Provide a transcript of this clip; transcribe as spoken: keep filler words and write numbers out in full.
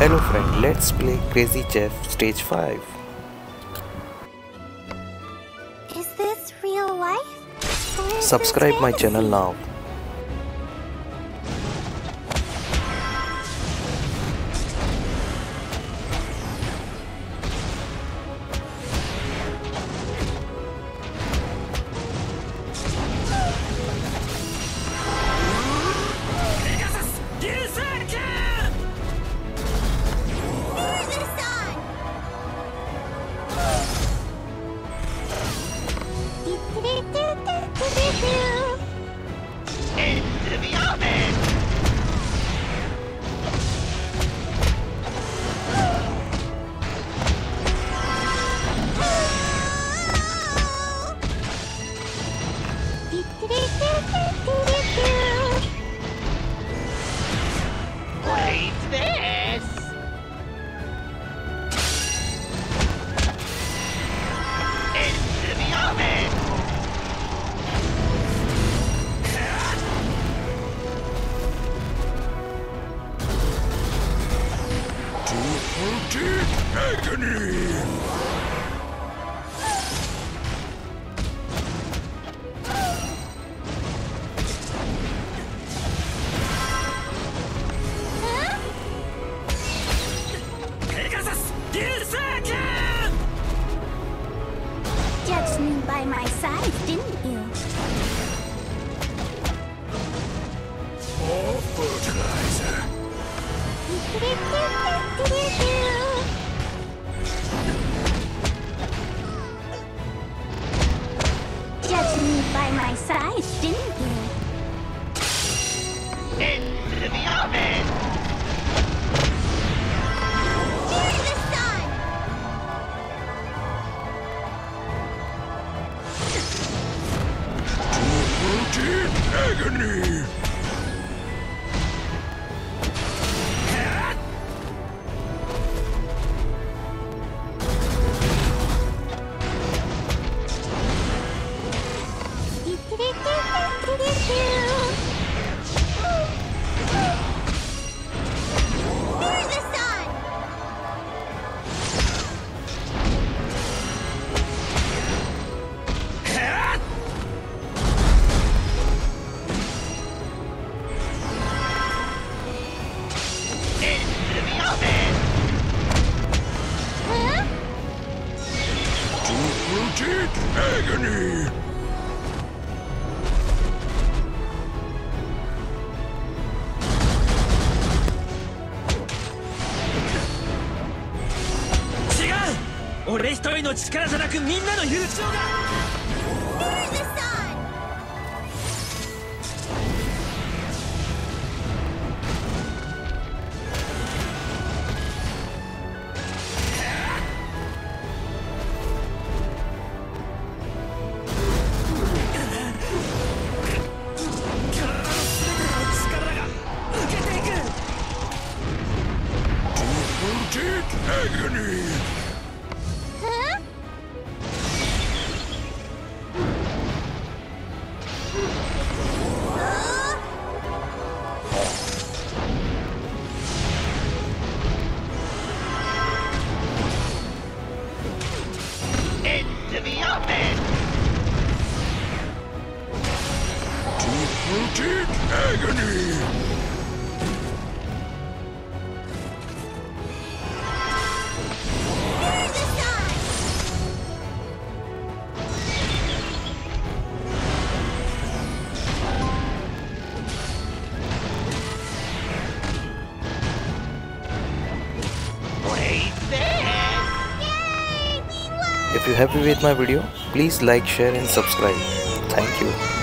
Hello friend, let's play Crazy Chef Stage five. Is this real life? Or is Subscribe this my fantasy? channel now. Into the oven! Wait, this! Into the oven! Deep agony! Pegasus! Berserker! Judged me by my size, didn't you? More fertilizer! Judged me by my size, didn't you? Into the oven! Fear the sun! Deep agony! Fear the sun! Into the oven! Huh? Deep agony! 違う！俺一人の力じゃなくみんなの友情が Fear the sun! Deep agony! Huh? Uh, Into the oven! Deep agony! Fear the sun! Wait, this! Yay! We won! If you're happy with my video, please like, share and subscribe. Thank you.